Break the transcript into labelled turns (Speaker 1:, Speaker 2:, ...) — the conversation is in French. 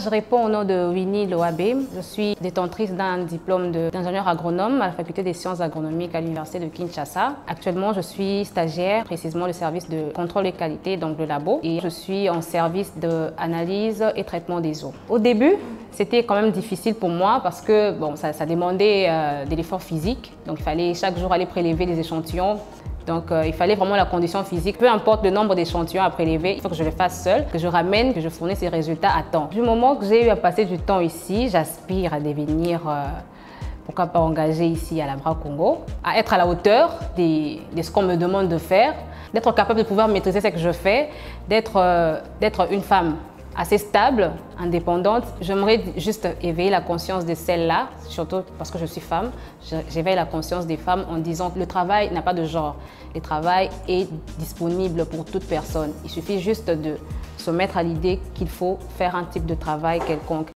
Speaker 1: je réponds au nom de Winnie Loabé. Je suis détentrice d'un diplôme d'ingénieur agronome à la faculté des sciences agronomiques à l'université de Kinshasa. Actuellement, je suis stagiaire, précisément le service de contrôle et qualité, donc le labo, et je suis en service d'analyse et traitement des eaux. Au début, c'était quand même difficile pour moi parce que bon, ça demandait de l'effort physique, donc il fallait chaque jour aller prélever des échantillons. Donc il fallait vraiment la condition physique. Peu importe le nombre d'échantillons à prélever, il faut que je le fasse seule, que je ramène, que je fournisse ces résultats à temps. Du moment que j'ai eu à passer du temps ici, j'aspire à devenir, pourquoi pas engagée ici à l'Abra Congo, à être à la hauteur de ce qu'on me demande de faire, d'être capable de pouvoir maîtriser ce que je fais, d'être une femme assez stable, indépendante. J'aimerais juste éveiller la conscience de celles-là, surtout parce que je suis femme. J'éveille la conscience des femmes en disant que le travail n'a pas de genre. Le travail est disponible pour toute personne. Il suffit juste de se mettre à l'idée qu'il faut faire un type de travail quelconque.